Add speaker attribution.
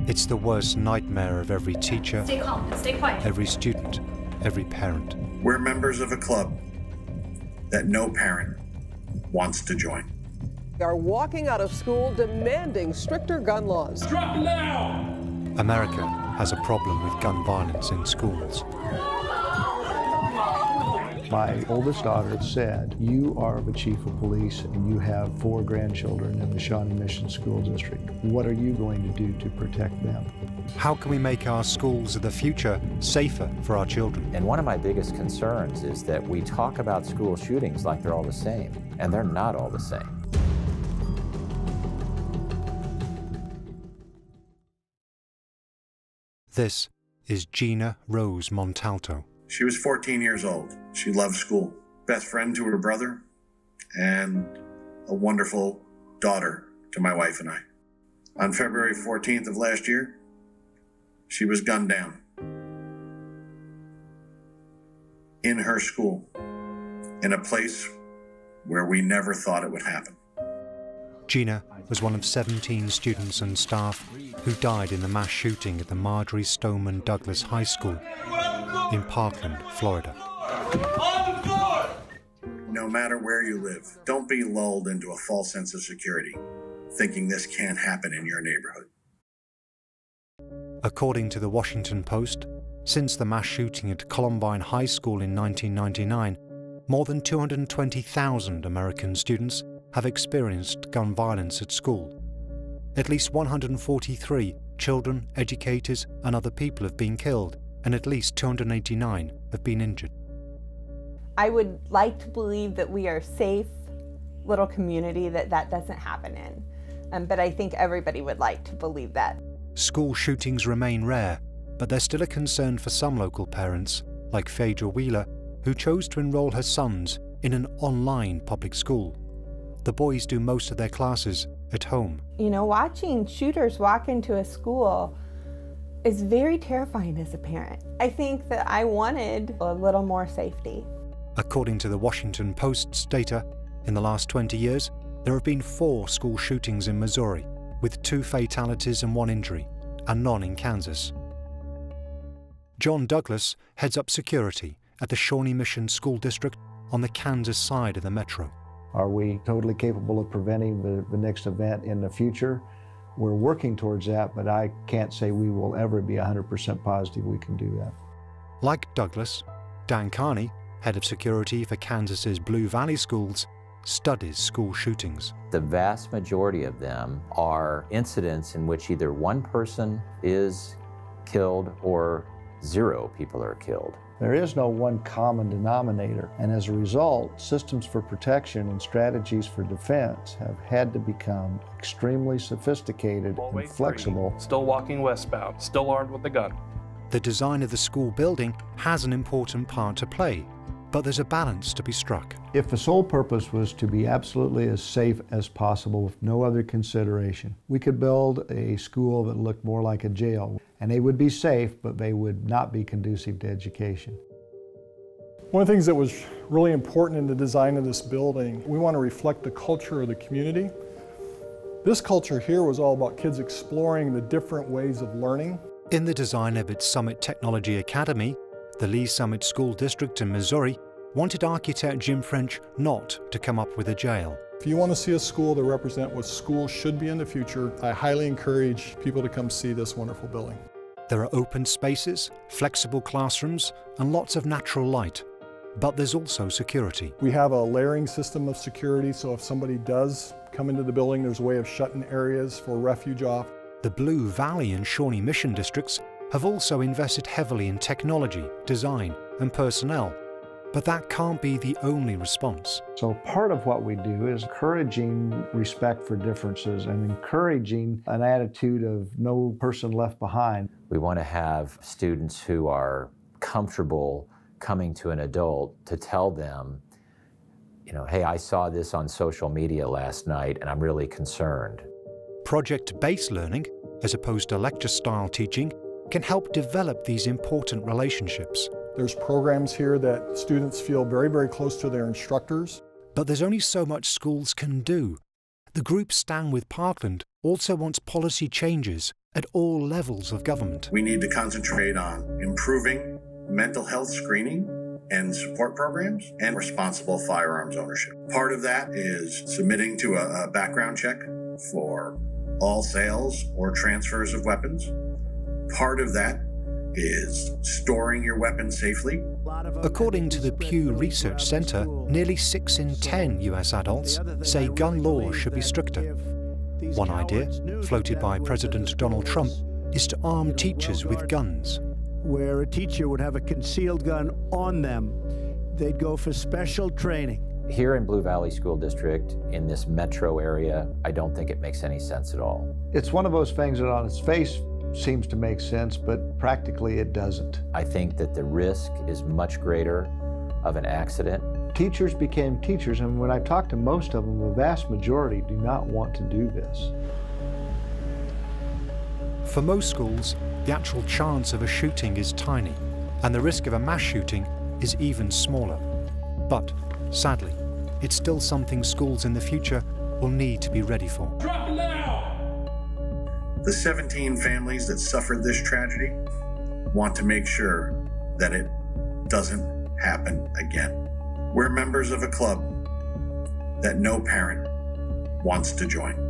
Speaker 1: It's the worst nightmare of every teacher,
Speaker 2: Stay calm and stay quiet.
Speaker 1: every student, every parent.
Speaker 3: We're members of a club that no parent wants to join.
Speaker 4: Are walking out of school demanding stricter gun laws.
Speaker 5: Drop it now!
Speaker 1: America has a problem with gun violence in schools.
Speaker 6: My oldest daughter said, "You are the chief of police and you have 4 grandchildren in the Shawnee Mission School District. What are you going to do to protect them?"
Speaker 1: How can we make our schools of the future safer for our children?
Speaker 7: And one of my biggest concerns is that we talk about school shootings like they're all the same, and they're not all the same.
Speaker 1: This is Gina Rose Montalto.
Speaker 3: She was 14 years old. She loved school. Best friend to her brother, and a wonderful daughter to my wife and I. On February 14th of last year, she was gunned down in her school, in a place where we never thought it would happen.
Speaker 1: Gina was one of 17 students and staff who died in the mass shooting at the Marjorie Stoneman Douglas High School in Parkland, Florida.
Speaker 3: No matter where you live, don't be lulled into a false sense of security, thinking this can't happen in your neighborhood.
Speaker 1: According to the Washington Post, since the mass shooting at Columbine High School in 1999, more than 220,000 American students have experienced gun violence at school. At least 143 children, educators, and other people have been killed, and at least 289 have been injured.
Speaker 8: I would like to believe that we are a safe little community that doesn't happen in, but I think everybody would like to believe that.
Speaker 1: School shootings remain rare, but they're still a concern for some local parents, like Phaedra Wheeler, who chose to enroll her sons in an online public school. The boys do most of their classes at home.
Speaker 8: You know, watching shooters walk into a school is very terrifying as a parent. I think that I wanted a little more safety.
Speaker 1: According to the Washington Post's data, in the last 20 years, there have been 4 school shootings in Missouri, with 2 fatalities and 1 injury, and none in Kansas. John Douglas heads up security at the Shawnee Mission School District on the Kansas side of the metro.
Speaker 6: Are we totally capable of preventing the next event in the future? We're working towards that, but I can't say we will ever be 100% positive we can do that.
Speaker 1: Like Douglas, Dan Carney, head of security for Kansas's Blue Valley schools, studies school shootings.
Speaker 7: The vast majority of them are incidents in which either one person is killed or 0 people are killed.
Speaker 6: There is no one common denominator, and as a result, systems for protection and strategies for defense have had to become extremely sophisticated and flexible.
Speaker 5: Still walking westbound, still armed with a gun.
Speaker 1: The design of the school building has an important part to play, but there's a balance to be struck.
Speaker 6: If the sole purpose was to be absolutely as safe as possible with no other consideration, we could build a school that looked more like a jail, and they would be safe, but they would not be conducive to education.
Speaker 9: One of the things that was really important in the design of this building, we want to reflect the culture of the community. This culture here was all about kids exploring the different ways of learning.
Speaker 1: In the design of its Summit Technology Academy, the Lee Summit School District in Missouri wanted architect Jim French not to come up with a jail.
Speaker 9: If you want to see a school to represent what schools should be in the future, I highly encourage people to come see this wonderful building.
Speaker 1: There are open spaces, flexible classrooms, and lots of natural light. But there's also security.
Speaker 9: We have a layering system of security, so if somebody does come into the building, there's a way of shutting areas for refuge off.
Speaker 1: The Blue Valley and Shawnee Mission districts have also invested heavily in technology, design, and personnel. But that can't be the only response.
Speaker 6: So part of what we do is encouraging respect for differences and encouraging an attitude of no person left behind.
Speaker 7: We want to have students who are comfortable coming to an adult to tell them, you know, hey, I saw this on social media last night and I'm really concerned.
Speaker 1: Project-based learning, as opposed to lecture-style teaching, can help develop these important relationships.
Speaker 9: There's programs here that students feel very, very close to their instructors.
Speaker 1: But there's only so much schools can do. The group Stand with Parkland also wants policy changes at all levels of government.
Speaker 3: We need to concentrate on improving mental health screening and support programs and responsible firearms ownership. Part of that is submitting to a background check for all sales or transfers of weapons. Part of that is storing your weapons safely.
Speaker 1: According to the Pew Research Center, nearly 6 in 10 US adults say gun laws should be stricter. One idea, floated by President Donald Trump, is to arm teachers with guns.
Speaker 2: Where a teacher would have a concealed gun on them, they'd go for special training.
Speaker 7: Here in Blue Valley School District, in this metro area, I don't think it makes any sense at all.
Speaker 6: It's one of those things that on its face seems to make sense, but practically it doesn't.
Speaker 7: I think that the risk is much greater of an accident.
Speaker 6: Teachers became teachers, and when I talk to most of them, the vast majority do not want to do this.
Speaker 1: For most schools, the actual chance of a shooting is tiny, and the risk of a mass shooting is even smaller. But, sadly, it's still something schools in the future will need to be ready for.
Speaker 5: Drop it now!
Speaker 3: The 17 families that suffered this tragedy want to make sure that it doesn't happen again. We're members of a club that no parent wants to join.